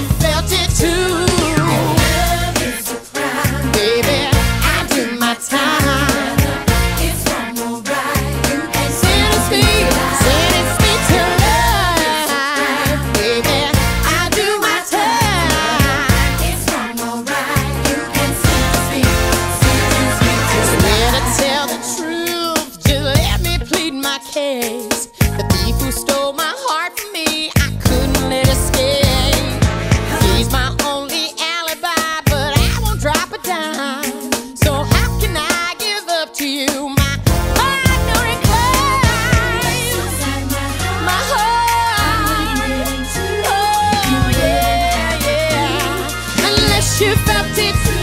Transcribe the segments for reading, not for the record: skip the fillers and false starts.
felt it too. Love is a crime. Baby, I do my time. It's wrong or right. You can Sentence me to life. Baby, I do my time. It's wrong or right. You can sentence me to Swear to life. tell the truth, just let me plead my case. The thief who stole my heart from me, I couldn't let escape. He's my only alibi, but I won't drop a dime. So how can I give up to you? My heart no inclined. My heart. Oh yeah, yeah. Unless you felt it too.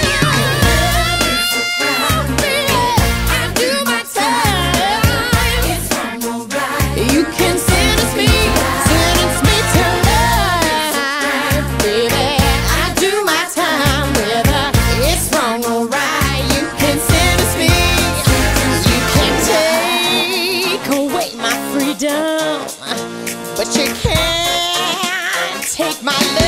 I do my time. It's wrong or right. You can sentence me to life, baby. I do my time, whether it's wrong or right. You can sentence me. You can take away my freedom, but you can't take my love.